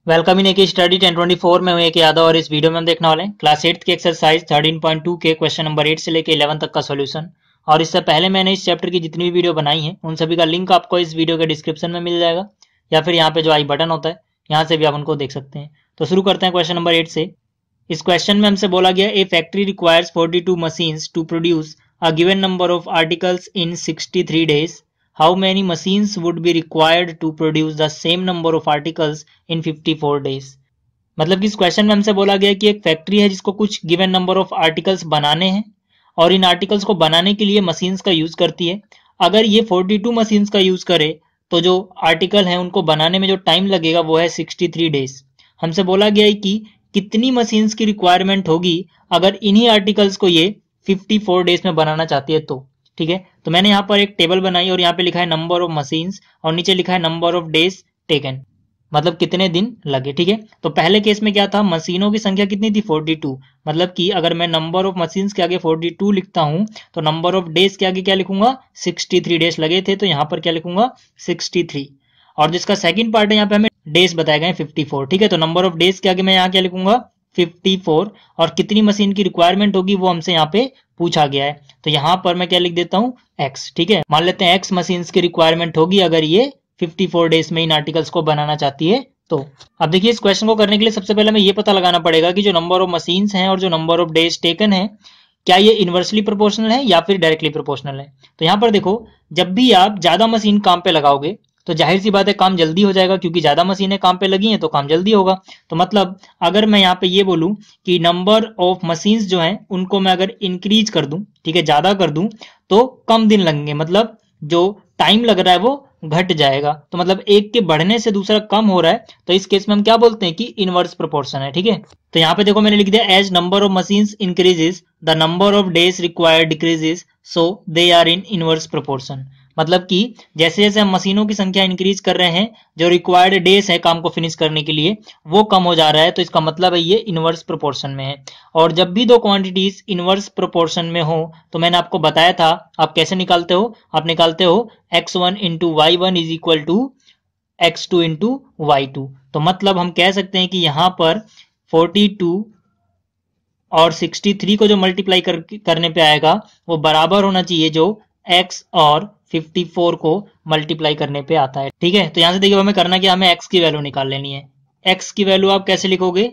Welcome in AK study 1024 में हूं एक यादव और इस वीडियो में हम देखने वाले हैं क्लास 8 की एक्सरसाइज 13.2 के क्वेश्चन नंबर 8 से लेकर 11 तक का सॉल्यूशन। और इससे पहले मैंने इस चैप्टर की जितनी भी वीडियो बनाई है उन सभी का लिंक आपको इस वीडियो के डिस्क्रिप्शन में मिल जाएगा या फिर यहाँ पे जो आई बटन होता है यहाँ से भी आप उनको देख सकते हैं। तो शुरू करते हैं क्वेश्चन नंबर 8 से। इस क्वेश्चन में हमसे बोला गया a factory requires 42 machines to produce a given number of articles in 63 days. How many machines would be required to produce the same number of articles in 54 days? मतलब कि इस question में हमसे बोला गया कि एक फैक्ट्री है जिसको कुछ गिवन नंबर ऑफ आर्टिकल्स बनाने हैं और इन आर्टिकल्स को बनाने के लिए मशीन्स का यूज करती है। अगर ये 42 मशीन्स का यूज करे तो जो आर्टिकल है उनको बनाने में जो टाइम लगेगा वो है 63 डेज। हमसे बोला गया है कि कितनी मशीन्स की रिक्वायरमेंट होगी अगर इन्हीं आर्टिकल्स को ये 54 डेज में बनाना चाहती है तो। ठीक है, तो मैंने यहाँ पर एक टेबल बनाई और यहाँ पे लिखा है नंबर ऑफ मशीन्स और नीचे लिखा है नंबर ऑफ डेज टेकन, मतलब कितने दिन लगे। ठीक है, तो पहले केस में क्या था, मशीनों की संख्या कितनी थी 42। मतलब कि अगर मैं नंबर ऑफ मशीन्स के आगे 42 लिखता हूं तो नंबर ऑफ डेज के आगे क्या लिखूंगा 63 डेज लगे थे, तो यहां पर क्या लिखूंगा 63। और जिसका सेकंड पार्ट है यहाँ पे हमें डेज बताए गए 54। ठीक है, तो नंबर ऑफ डेज के आगे मैं यहाँ क्या लिखूंगा 54 और कितनी मशीन की रिक्वायरमेंट होगी वो हमसे यहाँ पे पूछा गया है, तो यहाँ पर मैं क्या लिख देता हूँ एक्स। ठीक है, मान लेते हैं एक्स मशीन्स की रिक्वायरमेंट होगी अगर ये 54 डेज में इन आर्टिकल्स को बनाना चाहती है तो। अब देखिए इस क्वेश्चन को करने के लिए सबसे पहले हमें ये पता लगाना पड़ेगा कि जो नंबर ऑफ मशीन्स हैं और जो नंबर ऑफ डेज टेकन है क्या ये इनवर्सली प्रोपोर्शनल है या फिर डायरेक्टली प्रोपोर्शनल है। तो यहाँ पर देखो, जब भी आप ज्यादा मशीन काम पे लगाओगे तो जाहिर सी बात है काम जल्दी हो जाएगा, क्योंकि ज्यादा मशीनें काम पे लगी हैं तो काम जल्दी होगा। तो मतलब अगर मैं यहाँ पे ये बोलूं कि नंबर ऑफ मशीन्स जो हैं उनको मैं अगर इंक्रीज कर दूं, ठीक है, ज्यादा कर दूं तो कम दिन लगेंगे, मतलब जो टाइम लग रहा है वो घट जाएगा। तो मतलब एक के बढ़ने से दूसरा कम हो रहा है, तो इस केस में हम क्या बोलते हैं कि इनवर्स प्रोपोर्शन है। ठीक है, तो यहाँ पे देखो मैंने लिख दिया as number of machines increases the number of days required decreases so they are in inverse proportion. मतलब कि जैसे जैसे हम मशीनों की संख्या इंक्रीज कर रहे हैं जो रिक्वायर्ड डेज है काम को फिनिश करने के लिए वो कम हो जा रहा है, तो इसका मतलब है ये इनवर्स प्रोपोर्शन में है। और जब भी दो क्वांटिटीज इनवर्स प्रोपोर्शन में हो तो मैंने आपको बताया था आप कैसे निकालते हो, आप निकालते हो x1 into y1 is equal to x2 into y2। तो मतलब हम कह सकते हैं कि यहां पर 42 और 63 को जो मल्टीप्लाई करने पे आएगा वो बराबर होना चाहिए जो x और 54 को मल्टीप्लाई करने पे आता है। ठीक है, तो यहां से देखिए हमें करना क्या, हमें x की वैल्यू निकाल लेनी है। x की वैल्यू आप कैसे लिखोगे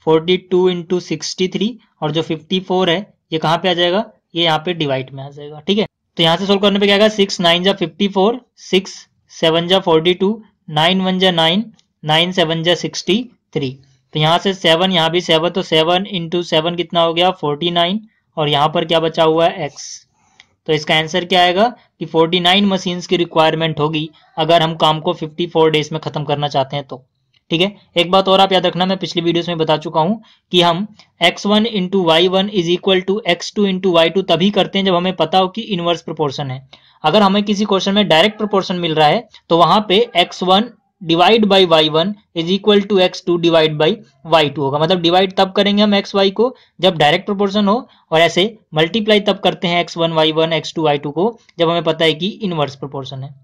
42 इंटू 63 और जो 54 है ये कहां पे आ जाएगा, ये यहाँ पे डिवाइड में आ जाएगा। ठीक है, तो यहां से सोल्व करने पे क्या आएगा 6 9 जा 54, 6 7 जा 42, 9 1 जा 9, 9 7 जा 63। तो यहाँ से 7, यहाँ भी 7, तो 7 इंटू 7 कितना हो गया 49 और यहाँ पर क्या बचा हुआ है x। तो इसका आंसर क्या आएगा कि 49 मशीन्स की रिक्वायरमेंट होगी अगर हम काम को 54 डेज में खत्म करना चाहते हैं तो। ठीक है, एक बात और आप याद रखना, मैं पिछली वीडियोस में बता चुका हूं कि हम x1 into y1 is equal to x2 into y2 तभी करते हैं जब हमें पता हो कि इनवर्स प्रोपोर्शन है। अगर हमें किसी क्वेश्चन में डायरेक्ट प्रोपोर्शन मिल रहा है तो वहां पे x1 divide by y1 is equal to x2 divide by y2 होगा। मतलब डिवाइड तब करेंगे हम x y को जब डायरेक्ट प्रोपोर्शन हो और ऐसे मल्टीप्लाई तब करते हैं x1 y1 x2 y2 को जब हमें पता है कि इनवर्स प्रोपोर्शन है।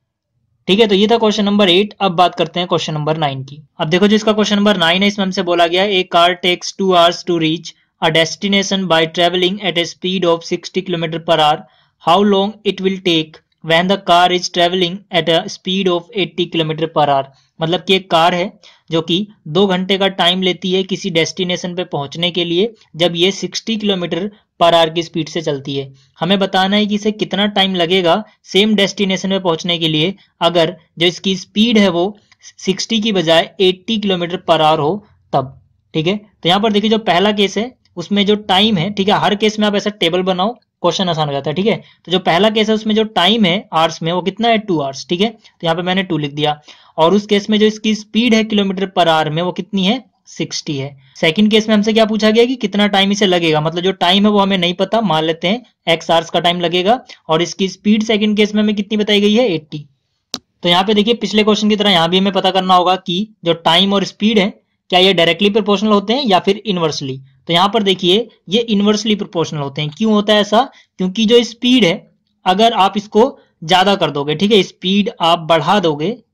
ठीक है, तो ये था क्वेश्चन नंबर 8। अब बात करते हैं क्वेश्चन नंबर 9 की। अब देखो जो इसका क्वेश्चन नंबर 9 है इसमें हमसे बोला गया है a car takes 2 hours to reach a destination by travelling at a speed of 60 kilometre per hour. How long it will take when the car is traveling at a speed of 80 kilometre per hour. मतलब कि एक car है जो कि 2 घंटे का time लेती है किसी डेस्टिनेशन पे पहुंचने के लिए जब ये 60 किलोमीटर पर आवर की स्पीड से चलती है। हमें बताना है कि इसे कितना टाइम लगेगा सेम डेस्टिनेशन पे पहुंचने के लिए अगर जो इसकी स्पीड है वो 60 की बजाय 80 किलोमीटर पर आवर हो तब। ठीक है, तो यहाँ पर देखिए जो पहला केस है उसमें जो टाइम है, ठीक है, हर केस में आप ऐसा टेबल बनाओ क्वेश्चन आसान हो जाता है। ठीक है, तो जो पहला केस है उसमें जो टाइम है आवर्स में वो कितना है 2 hours। ठीक है, तो यहाँ पे मैंने 2 लिख दिया। और उस केस में जो इसकी स्पीड है किलोमीटर पर आवर में वो कितनी है 60 है। सेकंड केस में हमसे क्या पूछा गया कि कितना टाइम इसे लगेगा, मतलब जो टाइम है वो हमें नहीं पता, मान लेते हैं x आवर्स का टाइम लगेगा और इसकी स्पीड सेकंड केस में हमें कितनी बताई गई है 80। तो यहाँ पे देखिए पिछले क्वेश्चन की तरह यहाँ भी हमें पता करना होगा कि जो टाइम और स्पीड है क्या ये डायरेक्टली प्रोपोर्शनल होते हैं या फिर इनवर्सली। तो यहाँ पर देखिए ये इनवर्सली प्रोपोर्शनल होते हैं। क्यों होता है ऐसा, क्योंकि जो स्पीड है अगर आप इसको ज्यादा कर दोगे, ठीक है, स्पीड आप बढ़ा दोगे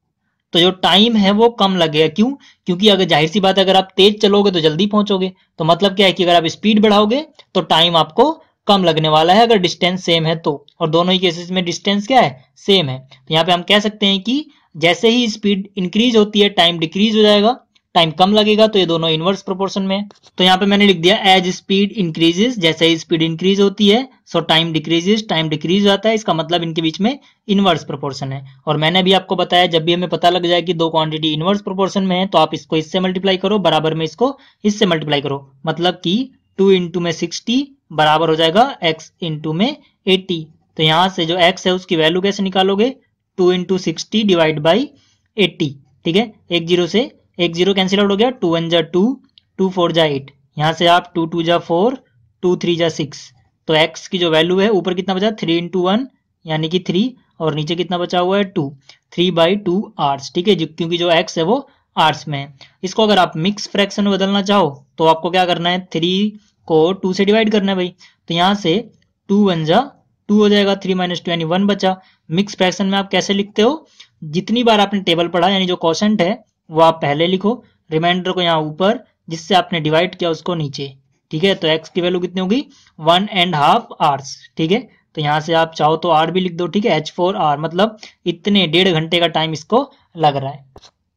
तो जो टाइम है वो कम लगेगा। क्यों? क्योंकि अगर जाहिर सी बात है, अगर आप तेज चलोगे तो जल्दी पहुंचोगे, तो मतलब क्या है कि अगर आप स्पीड बढ़ाओगे तो टाइम आपको कम लगने वाला है, अगर डिस्टेंस सेम है तो। और दोनों ही केसेस में डिस्टेंस क्या है? सेम है। तो यहाँ पे हम कह सकते हैं कि जैसे ही स्पीड इंक्रीज होती है टाइम डिक्रीज हो जाएगा, टाइम कम लगेगा, तो ये दोनों इनवर्स प्रोपोर्शन में है। तो यहाँ पे मैंने लिख दिया एज स्पीड इंक्रीजेस, जैसे ही स्पीड इंक्रीज होती है so time decreases, time decrease होता है, इसका मतलब इनके बीच में इनवर्स प्रोपोर्शन है। और मैंने भी आपको बताया जब भी हमें पता लग जाए कि दो क्वांटिटी इनवर्स प्रोपोर्शन में है तो आप इसको इससे मल्टीप्लाई करो, बराबर में इसको इससे मल्टीप्लाई करो, मतलब कि 2 इंटू में 60 बराबर हो जाएगा x इंटू में 80। तो यहां से जो x है उसकी वैल्यू कैसे निकालोगे? 2 इंटू 60 डिवाइड बाई 80। ठीक है, एक जीरो से एक जीरो कैंसिल आउट हो गया, 2 1 जा 2, 2 4 जा 8, यहाँ से आप 2 2 जा 4, 2 3 जा 6। तो x की जो वैल्यू है ऊपर कितना बचा? 3 इंटू 1 यानी कि 3, और नीचे कितना बचा हुआ है? 2। 3 बाई 2 आर्स। ठीक है, क्योंकि जो x है वो आर्स में है। इसको अगर आप मिक्स फ्रैक्शन में बदलना चाहो तो आपको क्या करना है? 3 को 2 से डिवाइड करना है भाई। तो यहाँ से 2 1 जा 2 हो जाएगा, 3 माइनस 2 यानी 1 बचा। मिक्स फ्रैक्शन में आप कैसे लिखते हो? जितनी बार आपने टेबल पढ़ा यानी जो क्वोशंट है वो आप पहले लिखो, रिमाइंडर को यहाँ ऊपर, जिससे आपने डिवाइड किया उसको नीचे। ठीक है, तो x की वैल्यू कितनी होगी? 1.5 आवर्स। ठीक है, तो यहाँ से आप चाहो तो r भी लिख दो। ठीक है, H4R, मतलब इतने 1.5 घंटे का टाइम इसको लग रहा है।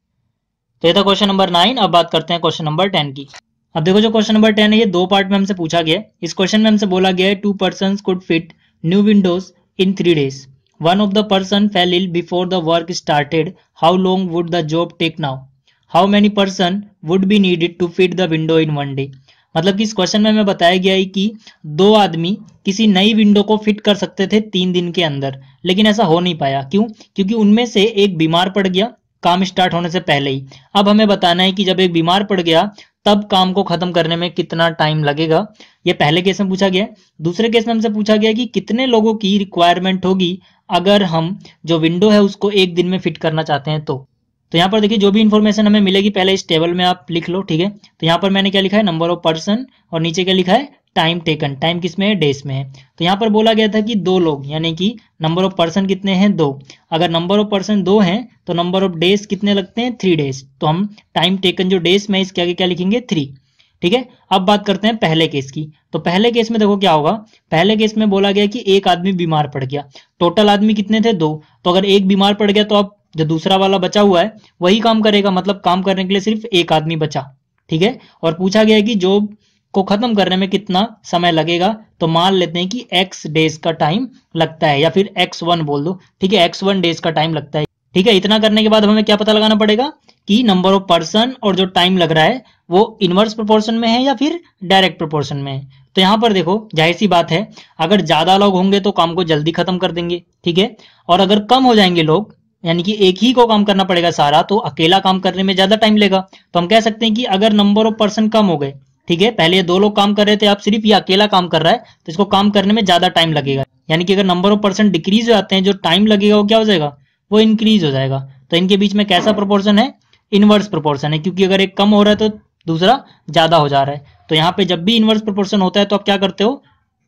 तो ये था क्वेश्चन नंबर 9। अब बात करते हैं क्वेश्चन नंबर 10 की। अब देखो जो क्वेश्चन नंबर 10 है ये दो पार्ट में हमसे पूछा गया है। इस क्वेश्चन में हमसे बोला गया है 2 persons could fit new windows in 3 days. One of the person fell ill before the work started. How long would the job take now? How many person would be needed to fit the window in 1 day? मतलब कि इस question में हमें बताया गया है कि दो आदमी किसी नई विंडो को फिट कर सकते थे 3 दिन के अंदर, लेकिन ऐसा हो नहीं पाया। क्यों? क्योंकि उनमें से एक बीमार पड़ गया काम स्टार्ट होने से पहले ही। अब हमें बताना है कि जब एक बीमार पड़ गया तब काम को खत्म करने में कितना टाइम लगेगा। ये पहले केस में पूछा गया है। दूसरे केस में हमसे पूछा गया कि कितने लोगों की रिक्वायरमेंट होगी अगर हम जो विंडो है उसको एक दिन में फिट करना चाहते हैं तो यहाँ पर देखिए जो भी इन्फॉर्मेशन हमें मिलेगी पहले इस टेबल में आप लिख लो। ठीक है, तो यहाँ पर मैंने क्या लिखा है? नंबर ऑफ पर्सन, और नीचे क्या लिखा है? Time taken. टाइम किस में है? डेज में है। तो यहाँ पर बोला गया था कि 2 लोग, यानी कि नंबर ऑफ पर्सन कितने हैं? 2। अगर नंबर ऑफ पर्सन 2 हैं तो नंबर ऑफ डेज कितने लगते हैं? 3 डेज। तो हम टाइम टेकन जो डेज में इसके आगे क्या लिखेंगे? 3। ठीक है, अब बात करते हैं पहले केस की। तो पहले केस में देखो क्या होगा। पहले केस में बोला गया कि एक आदमी बीमार पड़ गया। टोटल आदमी कितने थे? 2। तो अगर एक बीमार पड़ गया तो अब जो दूसरा वाला बचा हुआ है वही काम करेगा, मतलब काम करने के लिए सिर्फ एक आदमी बचा। ठीक है, और पूछा गया है कि जॉब को खत्म करने में कितना समय लगेगा। तो मान लेते हैं कि x डेज का टाइम लगता है, या फिर x1 बोल दो। ठीक है, x1 डेज का टाइम लगता है। ठीक है, इतना करने के बाद हमें क्या पता लगाना पड़ेगा कि नंबर ऑफ पर्सन और जो टाइम लग रहा है वो इनवर्स प्रोपोर्शन में है या फिर डायरेक्ट प्रोपोर्शन में है। तो यहां पर देखो जाहिर सी बात है, अगर ज्यादा लोग होंगे तो काम को जल्दी खत्म कर देंगे। ठीक है, और अगर कम हो जाएंगे लोग, यानी कि एक ही को काम करना पड़ेगा सारा, तो अकेला काम करने में ज्यादा टाइम लेगा। तो हम कह सकते हैं कि अगर नंबर ऑफ पर्सन कम हो गए, ठीक है, पहले ये 2 लोग काम कर रहे थे, अब सिर्फ ये अकेला काम कर रहा है, तो इसको काम करने में ज्यादा टाइम लगेगा। यानी कि अगर नंबर ऑफ पर्सन डिक्रीज हो जाते हैं, जो टाइम लगेगा वो क्या हो जाएगा? वो इंक्रीज हो जाएगा। तो इनके बीच में कैसा प्रोपोर्शन है? इनवर्स प्रोपोर्शन है, क्योंकि अगर एक कम हो रहा है तो दूसरा ज्यादा हो जा रहा है। तो यहाँ पे जब भी इनवर्स प्रोपोर्शन होता है तो आप क्या करते हो?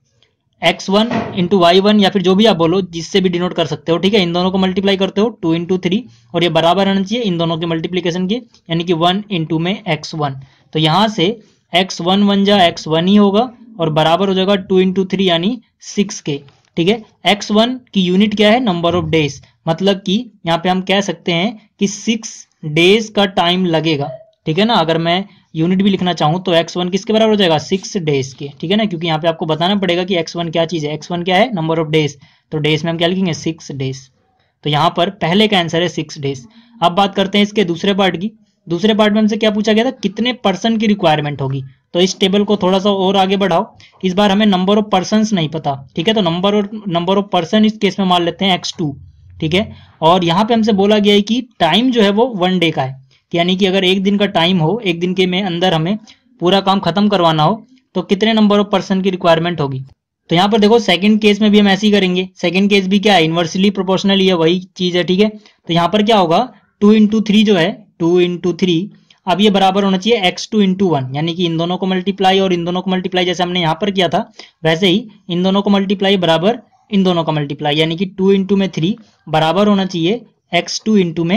x1 इंटू y1, या फिर जो भी आप बोलो जिससे भी डिनोट कर सकते हो। ठीक है, इन दोनों को मल्टीप्लाई करते हो 2 इंटू 3, और ये बराबर रहना चाहिए इन दोनों के मल्टीप्लीकेशन के, यानी कि 1 इंटू में x1। तो यहां से x1 1 जा x1 ही होगा, और बराबर हो जाएगा 2 इंटू 3 यानी 6 के। ठीक है, x1 की यूनिट क्या है? नंबर ऑफ डेज, मतलब कि यहाँ पे हम कह सकते हैं कि 6 डेज का टाइम लगेगा। ठीक है ना, अगर मैं यूनिट भी लिखना चाहूं तो x1 किसके बराबर हो जाएगा? 6 डेज के। ठीक है ना, क्योंकि यहाँ पे आपको बताना पड़ेगा कि x1 क्या चीज है। x1 क्या है? Number of days. तो डेज में हम क्या लिखेंगे? 6 डेज। तो यहाँ पर पहले का आंसर है 6 डेज। अब बात करते हैं इसके दूसरे पार्ट की। दूसरे पार्ट में हमसे क्या पूछा गया था? कितने पर्सन की रिक्वायरमेंट होगी। तो इस टेबल को थोड़ा सा और आगे बढ़ाओ। इस बार हमें नंबर ऑफ पर्सन नहीं पता। ठीक है, तो नंबर ऑफ पर्सन इस केस में मान लेते हैं x2। ठीक है, और यहाँ पे हमसे बोला गया है कि टाइम जो है वो 1 डे का है, यानी कि अगर एक दिन का टाइम हो, एक दिन के में अंदर हमें पूरा काम खत्म करवाना हो, तो कितने नंबर ऑफ पर्सन की रिक्वायरमेंट होगी। तो यहाँ पर देखो सेकंड केस में भी हम ऐसे ही करेंगे। सेकंड केस भी क्या है? इनवर्सली प्रोपोर्शनल ही है, वही चीज है। ठीक है, तो यहाँ पर क्या होगा? 2 इंटू 3 जो है, 2 इंटू 3, अब ये बराबर होना चाहिए x2 इंटू 1, यानी कि इन दोनों को मल्टीप्लाई और इन दोनों को मल्टीप्लाई जैसे हमने यहाँ पर किया था वैसे ही इन दोनों को मल्टीप्लाई बराबर इन दोनों का मल्टीप्लाई, यानी कि 2 इंटू में 3 बराबर होना चाहिए x2 इंटू में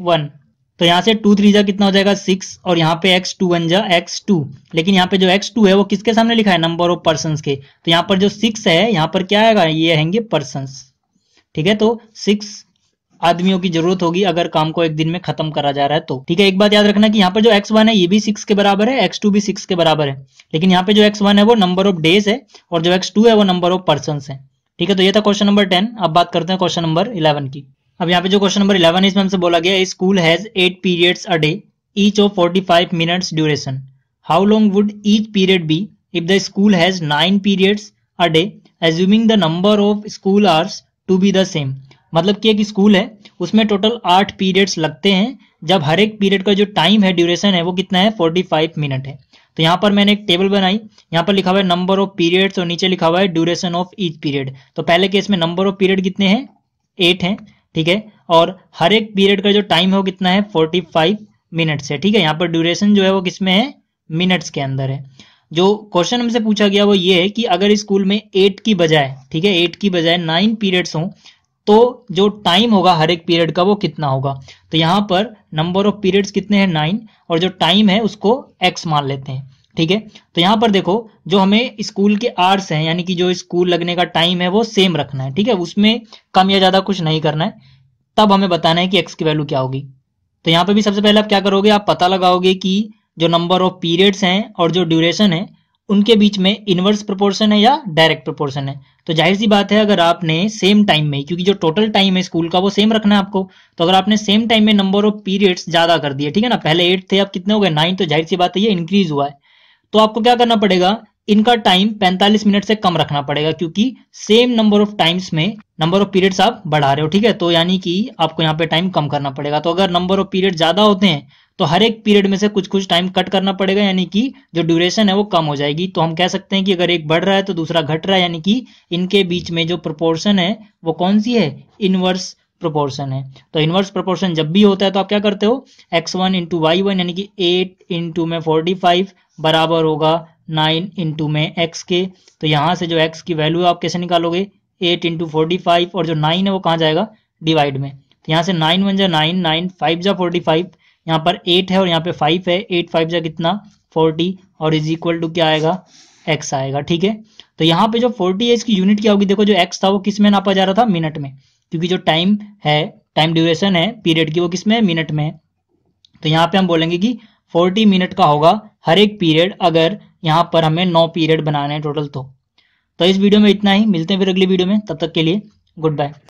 1। तो यहाँ से 2 3 जा कितना हो जाएगा 6 और यहाँ पे x2 1 जा x2। लेकिन यहाँ पे जो x2 है वो किसके सामने लिखा है, नंबर ऑफ पर्सन्स के। तो यहाँ पर जो 6 है यहाँ पर क्या आएगा, ये आएंगे पर्सन्स। ठीक है, तो 6 आदमियों की जरूरत होगी अगर काम को एक दिन में खत्म करा जा रहा है तो। ठीक है, एक बात याद रखना कि यहाँ पर जो x1 है ये भी 6 के बराबर है, x2 भी 6 के बराबर है। लेकिन यहाँ पे जो x1 है वो नंबर ऑफ डेज है और जो x2 है वो नंबर ऑफ पर्सन्स है। ठीक है, तो ये था क्वेश्चन नंबर 10। अब बात करते हैं क्वेश्चन नंबर 11 की। अब यहाँ पे जो क्वेश्चन नंबर 11 है इसमें हमसे बोला गया school has 8 periods a day each of 45 minutes duration. How long would each period be if the school has 9 periods a day assuming the number of school hours to be the same. मतलब कि एक school है उसमें total 8 periods लगते हैं, जब हर एक period का जो टाइम है, ड्यूरेशन है, वो कितना है 45 मिनट है। तो यहाँ पर मैंने एक टेबल बनाई, यहाँ पर लिखा हुआ है नंबर ऑफ पीरियड्स और नीचे लिखा हुआ है ड्यूरेशन ऑफ ईच पीरियड। तो पहले केस में नंबर ऑफ पीरियड कितने हैं, 8 हैं। ठीक है, और हर एक पीरियड का जो टाइम है वो कितना है 45 मिनट्स है। ठीक है, यहाँ पर ड्यूरेशन जो है वो किसमें है, मिनट्स के अंदर है। जो क्वेश्चन हमसे पूछा गया वो ये है कि अगर स्कूल में 8 की बजाय, ठीक है 8 की बजाय 9 पीरियड्स हों तो जो टाइम होगा हर एक पीरियड का वो कितना होगा। तो यहाँ पर नंबर ऑफ पीरियड्स कितने हैं 9 और जो टाइम है उसको x मान लेते हैं। ठीक है, तो यहाँ पर देखो जो हमें स्कूल के आवर्स हैं यानी कि जो स्कूल लगने का टाइम है वो सेम रखना है। ठीक है, उसमें कम या ज्यादा कुछ नहीं करना है, तब हमें बताना है कि x की वैल्यू क्या होगी। तो यहाँ पे भी सबसे पहले आप क्या करोगे, आप पता लगाओगे कि जो नंबर ऑफ पीरियड्स हैं और जो ड्यूरेशन है उनके बीच में इनवर्स प्रोपोर्शन है या डायरेक्ट प्रोपोर्शन है। तो जाहिर सी बात है अगर आपने सेम टाइम में, क्योंकि जो टोटल टाइम है स्कूल का वो सेम रखना है आपको, तो अगर आपने सेम टाइम में नंबर ऑफ पीरियड्स ज्यादा कर दिए, ठीक है ना, पहले 8 थे अब कितने हो गए 9, तो जाहिर सी बात है ये इंक्रीज हुआ है। तो आपको क्या करना पड़ेगा, इनका टाइम 45 मिनट से कम रखना पड़ेगा, क्योंकि सेम नंबर ऑफ टाइम्स में नंबर ऑफ पीरियड्स आप बढ़ा रहे हो। ठीक है, तो यानी कि आपको यहाँ पे टाइम कम करना पड़ेगा। तो अगर नंबर ऑफ पीरियड ज्यादा होते हैं तो हर एक पीरियड में से कुछ कुछ टाइम कट करना पड़ेगा, यानी कि जो ड्यूरेशन है वो कम हो जाएगी। तो हम कह सकते हैं कि अगर एक बढ़ रहा है तो दूसरा घट रहा है, यानी कि इनके बीच में जो प्रोपोर्शन है वो कौन सी है, इनवर्स प्रोपोर्शन है। तो इनवर्स प्रोपोर्शन जब भी होता है तो आप क्या करते हो, x1 इंटू y1 यानी कि 8 इंटू में 45 बराबर होगा 9 इंटू में x के। तो यहां से जो x की वैल्यू आप कैसे निकालोगे, 8 इंटू 45 और जो 9 है वो कहाँ जाएगा, डिवाइड में। तो यहाँ से 9 1 जा 9, 9 5 जा 45, यहाँ पर 8 है और यहाँ पे 5 है, 8 5 जा कितना 40 और इज इक्वल टू क्या आएगा, x आएगा। ठीक है, तो यहाँ पे जो 40 है इसकी यूनिट क्या होगी, देखो जो x था वो किस में नापा जा रहा था, मिनट में, क्योंकि जो टाइम है, टाइम ड्यूरेशन है पीरियड की वो किस में है, मिनट में। तो यहाँ पे हम बोलेंगे कि 40 मिनट का होगा हर एक पीरियड, अगर यहाँ पर हमें 9 पीरियड बनाने हैं टोटल। तो इस वीडियो में इतना ही, मिलते हैं फिर अगली वीडियो में, तब तक के लिए गुड बाय।